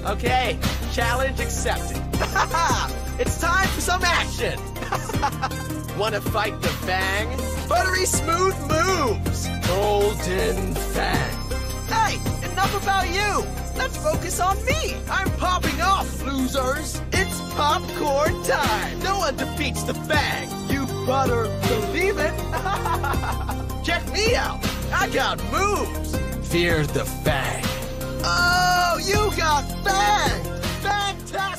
Okay, challenge accepted. It's time for some action. Wanna fight the Fang? Buttery smooth moves. Golden Fang. Hey, enough about you. Let's focus on me. I'm popping off, losers. It's popcorn time. No one defeats the Fang. You butter believe it. Check me out. I got moves. Fear the Fang. Oh, you got Fang. Fantastic.